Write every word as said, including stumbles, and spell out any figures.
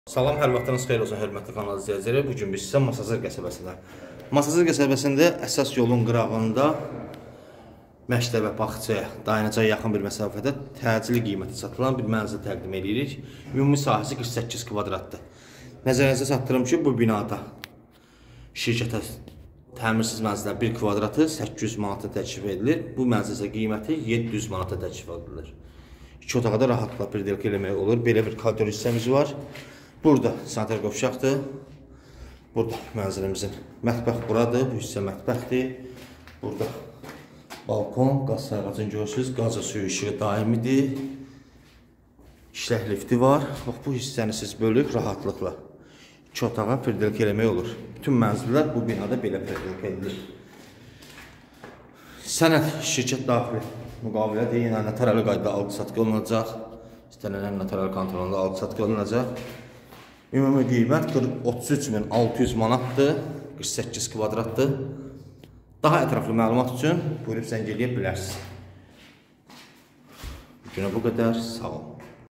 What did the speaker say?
Salam, hər vaxtınız xeyir olsun, hörmətli kanal izləyiciləri. Bugün biz sizə Masazır qəsəbəsində. Masazır qəsəbəsində əsas yolun qırağında məktəbə, bağçaya, dayanacağa yaxın bir məsafədə təcili qiymətə satılan bir mənzil təqdim edirik. Ümumi sahəsi qırx səkkiz kvadratdır. Nəzərinizə çatdırım ki, bu binada şirkətə təmirsiz mənzillər bir kvadratı səkkiz yüz manata təklif edilir. Bu mənzilin qiyməti yeddi yüz manata təklif edilir. İki otaqda rahatlıqla bir delka eləmək olur. Belə bir koridor hissəmiz var. Burada sanitar qovşaqdır. Burada mənzilimizin mətbəx buradır. Bu hissə mətbəxdir. Burada balkon, qaz sayğacını görürsünüz. Qaza suyu işığı daimidir. İşlək lifti var. Bax, bu hissəni siz bölük rahatlıqla iki otağa pirdelka eləmək olur. Bütün mənzillər bu binada belə pirdelka edilir. Sənəd şirkət daxili müqavilədir. Yəni notarial qaydada alqı-satqı olunacaq. İstənilən notarial kontrolunda alqı-satqı olunacaq. Ümumi qiymət otuz üç min altı yüz manatdır, qırx səkkiz kvadratdır. Daha ətraflı məlumat üçün buyurub zəng eləyə bilərsiniz. Bugünə bu qədər, sağ olun.